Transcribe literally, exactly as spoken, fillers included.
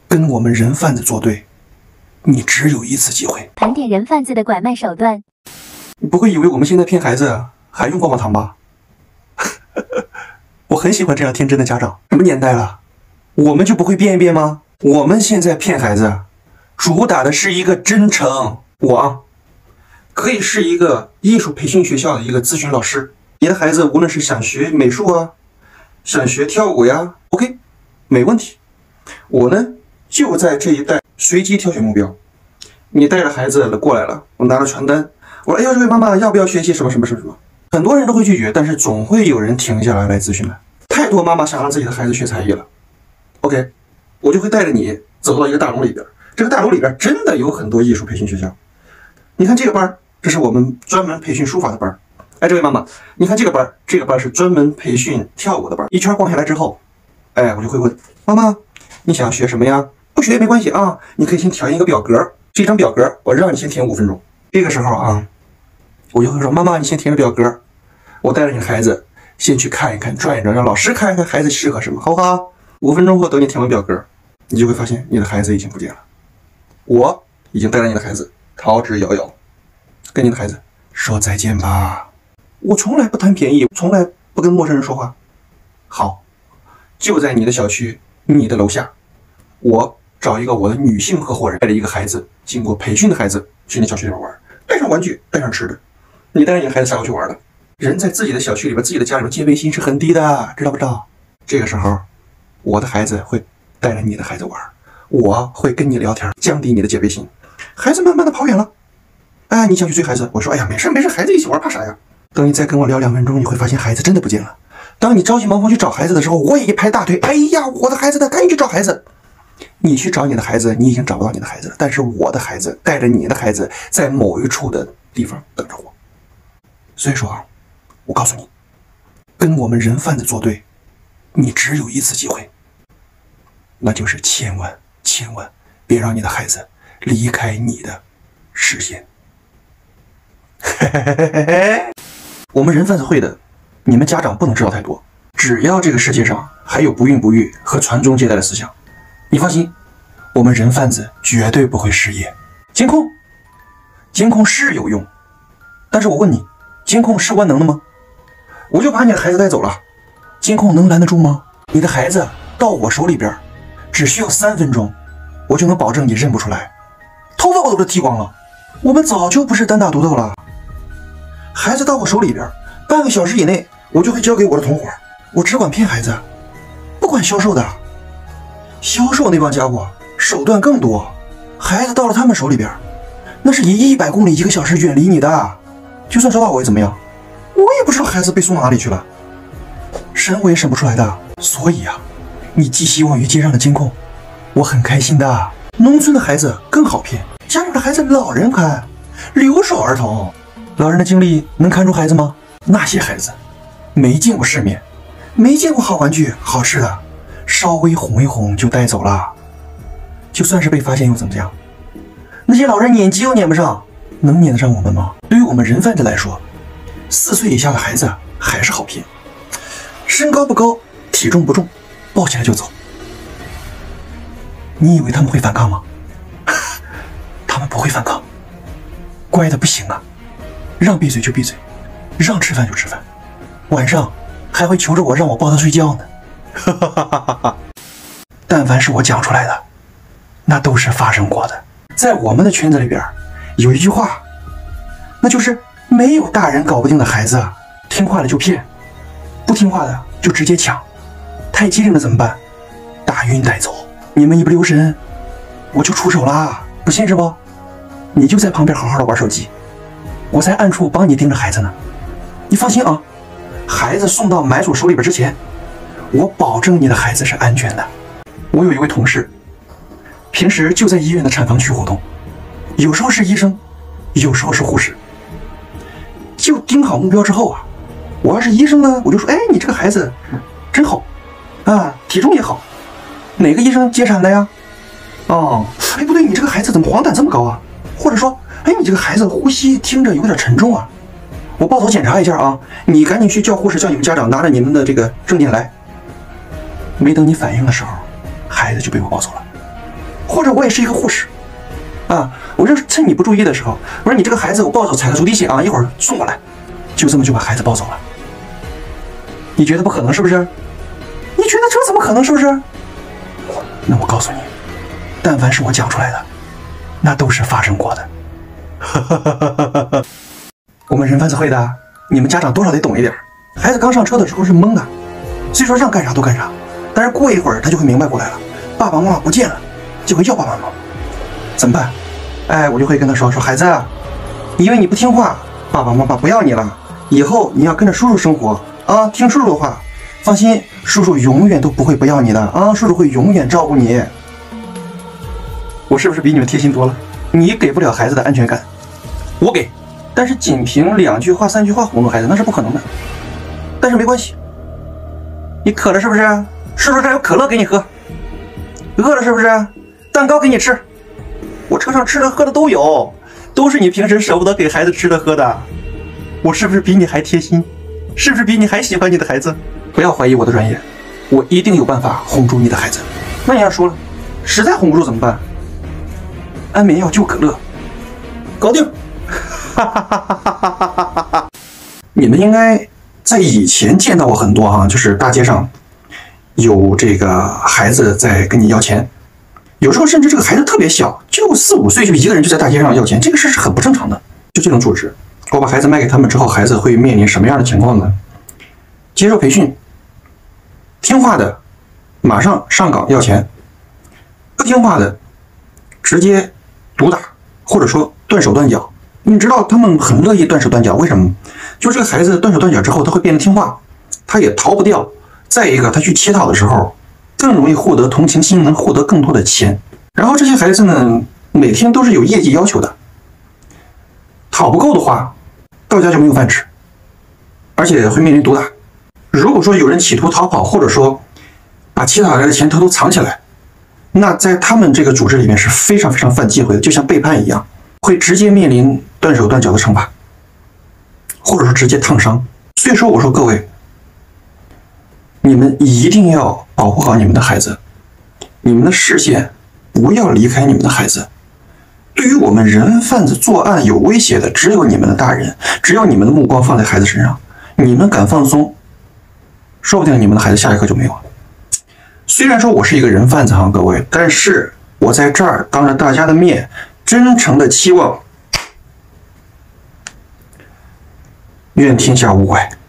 跟我们人贩子作对，你只有一次机会。 盘点人贩子的拐卖手段。 你不会以为我们现在骗孩子还用棒棒糖吧？我很喜欢这样天真的家长。什么年代了，我们就不会变一变吗？我们现在骗孩子，主打的是一个真诚。我啊，可以是一个艺术培训学校的一个咨询老师。你的孩子无论是想学美术啊，想学跳舞呀 ，OK， 没问题。我呢，就在这一带随机挑选目标。你带着孩子过来了，我拿了传单，我说：“哎呦，这位妈妈要不要学习什么什么什么什么？”很多人都会拒绝，但是总会有人停下来来咨询来。太多妈妈想让自己的孩子学才艺了 ，OK， 我就会带着你走到一个大楼里边。这个大楼里边真的有很多艺术培训学校。你看这个班，这是我们专门培训书法的班。哎，这位妈妈，你看这个班，这个班是专门培训跳舞的班。一圈逛下来之后，哎，我就会问妈妈，你想学什么呀？不学也没关系啊，你可以先填一个表格。这张表格我让你先填五分钟。这个时候啊，我就会说，妈妈，你先填个表格，我带着你的孩子先去看一看，转一转，让老师看一看孩子适合什么，好不好？五分钟后等你填完表格，你就会发现你的孩子已经不见了。我已经带着你的孩子逃之夭夭，跟你的孩子说再见吧。我从来不谈便宜，从来不跟陌生人说话。好，就在你的小区，你的楼下，我找一个我的女性合伙人，带着一个孩子，经过培训的孩子去你小区里边玩，带上玩具，带上吃的，你带着你的孩子下楼去玩了。人在自己的小区里边、自己的家里边戒备心是很低的，知道不知道？这个时候，我的孩子会带着你的孩子玩，我会跟你聊天，降低你的戒备心。孩子慢慢的跑远了，哎，你想去追孩子，我说，哎呀，没事没事，孩子一起玩，怕啥呀？等你再跟我聊两分钟，你会发现孩子真的不见了。当你着急忙慌去找孩子的时候，我也一拍大腿，哎呀，我的孩子呢？赶紧去找孩子。你去找你的孩子，你已经找不到你的孩子了，但是我的孩子带着你的孩子在某一处的地方等着我。所以说啊，我告诉你，跟我们人贩子作对，你只有一次机会，那就是千万千万别让你的孩子离开你的视线。我们人贩子会的，你们家长不能知道太多。只要这个世界上还有不孕不育和传宗接代的思想，你放心，我们人贩子绝对不会失业。监控，监控是有用，但是我问你，监控是万能的吗？我就把你的孩子带走了，监控能拦得住吗？你的孩子到我手里边，只需要三分钟，我就能保证你认不出来。头发我都给剃光了，我们早就不是单打独斗了。孩子到我手里边，半个小时以内，我就会交给我的同伙。我只管骗孩子，不管销售的。销售那帮家伙手段更多，孩子到了他们手里边，那是以一百公里一个小时远离你的，就算找到我也怎么样？我也不知道孩子被送到哪里去了，审我也审不出来的。所以啊，你寄希望于街上的监控，我很开心的。农村的孩子更好骗，家里的孩子老人看，留守儿童。老人的精力能看出孩子吗？那些孩子没见过世面，没见过好玩具、好吃的，稍微哄一哄就带走了。就算是被发现又怎么样？那些老人撵鸡又撵不上，能撵得上我们吗？对于我们人贩子来说，四岁以下的孩子还是好骗，身高不高，体重不重，抱起来就走。你以为他们会反抗吗？他们不会反抗，乖的不行啊，让闭嘴就闭嘴，让吃饭就吃饭，晚上还会求着我让我抱他睡觉呢。哈哈哈哈哈！但凡是我讲出来的，那都是发生过的。在我们的圈子里边，有一句话，那就是没有大人搞不定的孩子，听话的就骗，不听话的就直接抢，太机灵的怎么办？打晕带走。你们一不留神，我就出手啦！不信是不？你就在旁边好好的玩手机，我在暗处帮你盯着孩子呢。你放心啊，孩子送到买主手里边之前，我保证你的孩子是安全的。我有一位同事，平时就在医院的产房区活动，有时候是医生，有时候是护士。就盯好目标之后啊，我要是医生呢，我就说，哎，你这个孩子真好啊，体重也好，哪个医生接产的呀？哦，哎，不对，你这个孩子怎么黄疸这么高啊？或者说，哎，你这个孩子呼吸听着有点沉重啊，我抱头检查一下啊，你赶紧去叫护士，叫你们家长拿着你们的这个证件来。没等你反应的时候，孩子就被我抱走了。 或者我也是一个护士，啊，我就趁你不注意的时候，我说你这个孩子我抱走，踩个足底血啊，一会儿送过来，就这么就把孩子抱走了。你觉得不可能是不是？你觉得这怎么可能是不是？那我告诉你，但凡是我讲出来的，那都是发生过的。我们人贩子会的，你们家长多少得懂一点。孩子刚上车的时候是懵的，虽说让干啥都干啥，但是过一会儿他就会明白过来了，爸爸妈妈不见了，就会要爸爸妈妈。怎么办？哎，我就会跟他说说孩子，因为你不听话，爸爸妈妈不要你了，以后你要跟着叔叔生活啊，听叔叔的话。放心，叔叔永远都不会不要你的啊，叔叔会永远照顾你。我是不是比你们贴心多了？你给不了孩子的安全感，我给，但是仅凭两句话、三句话哄住孩子那是不可能的。但是没关系，你渴了是不是？叔叔这儿有可乐给你喝。饿了是不是？蛋糕给你吃。我车上吃的喝的都有，都是你平时舍不得给孩子吃的喝的。我是不是比你还贴心？是不是比你还喜欢你的孩子？不要怀疑我的专业，我一定有办法哄住你的孩子。那你要说了，实在哄不住怎么办？安眠药就可乐，搞定。你们应该在以前见到过很多哈、啊，就是大街上有这个孩子在跟你要钱，有时候甚至这个孩子特别小，就四五岁，就一个人就在大街上要钱，这个事是很不正常的。就这种组织，我把孩子卖给他们之后，孩子会面临什么样的情况呢？接受培训，听话的马上上岗要钱，不听话的直接毒打或者说断手断脚。你知道他们很乐意断手断脚，为什么？就这个孩子断手断脚之后，他会变得听话，他也逃不掉。再一个，他去乞讨的时候更容易获得同情心，能获得更多的钱。然后这些孩子呢，每天都是有业绩要求的，讨不够的话，到家就没有饭吃，而且会面临毒打。如果说有人企图逃跑，或者说把乞讨来的钱偷偷藏起来，那在他们这个组织里面是非常非常犯忌讳的，就像背叛一样，会直接面临断手断脚的惩罚，或者说直接烫伤。所以说我说各位，你们一定要保护好你们的孩子，你们的视线不要离开你们的孩子。对于我们人贩子作案有威胁的，只有你们的大人，只有你们的目光放在孩子身上，你们敢放松，说不定你们的孩子下一刻就没有了。虽然说我是一个人贩子哈，各位，但是我在这儿当着大家的面，真诚的期望，愿天下无怪。